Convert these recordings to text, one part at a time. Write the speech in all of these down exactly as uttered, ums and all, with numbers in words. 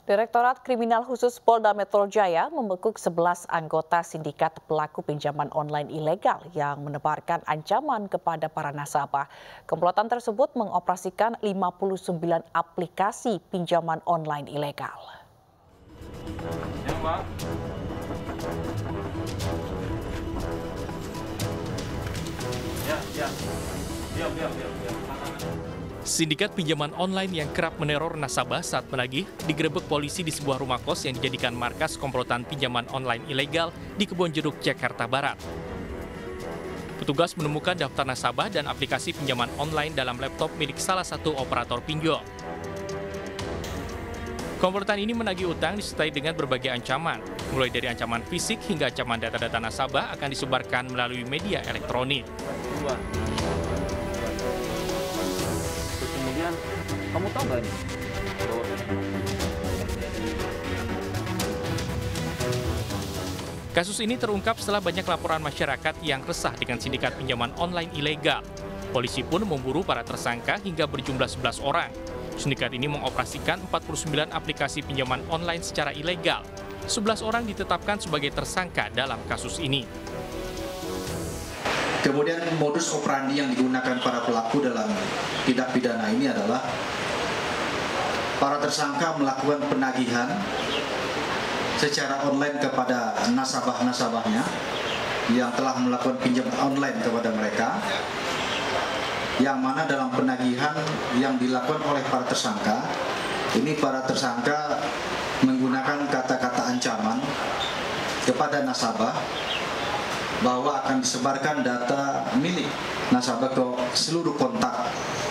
Direktorat Kriminal Khusus Polda Metro Jaya membekuk sebelas anggota sindikat pelaku pinjaman online ilegal yang menebarkan ancaman kepada para nasabah. Komplotan tersebut mengoperasikan lima puluh sembilan aplikasi pinjaman online ilegal. Ya, Pak. Ya, ya. Diam, diam, diam, diam. Sindikat pinjaman online yang kerap meneror nasabah saat menagih digerebek polisi di sebuah rumah kos yang dijadikan markas komplotan pinjaman online ilegal di Kebonjeruk, Jakarta Barat. Petugas menemukan daftar nasabah dan aplikasi pinjaman online dalam laptop milik salah satu operator pinjol. Komplotan ini menagih utang disertai dengan berbagai ancaman, mulai dari ancaman fisik hingga ancaman data-data nasabah akan disebarkan melalui media elektronik. Kemudian, kamu tahu nggak ini? Kasus ini terungkap setelah banyak laporan masyarakat yang resah dengan sindikat pinjaman online ilegal. Polisi pun memburu para tersangka hingga berjumlah sebelas orang. Sindikat ini mengoperasikan empat puluh sembilan aplikasi pinjaman online secara ilegal. sebelas orang ditetapkan sebagai tersangka dalam kasus ini. Kemudian modus operandi yang digunakan para pelaku dalam tindak pidana ini adalah para tersangka melakukan penagihan secara online kepada nasabah-nasabahnya yang telah melakukan pinjaman online kepada mereka, yang mana dalam penagihan yang dilakukan oleh para tersangka, ini para tersangka menggunakan kata-kata ancaman kepada nasabah bahwa akan disebarkan data milik nasabah ke seluruh kontak.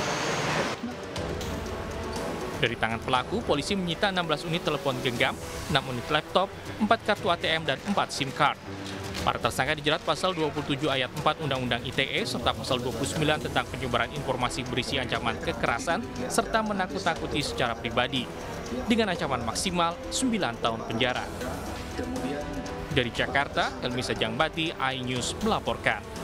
Dari tangan pelaku, polisi menyita enam belas unit telepon genggam, enam unit laptop, empat kartu A T M, dan empat SIM card. Para tersangka dijerat pasal dua puluh tujuh ayat empat Undang-Undang I T E serta pasal dua puluh sembilan tentang penyebaran informasi berisi ancaman kekerasan serta menakut-nakuti secara pribadi dengan ancaman maksimal sembilan tahun penjara. Dari Jakarta, Elmi Sajangbati, iNews melaporkan.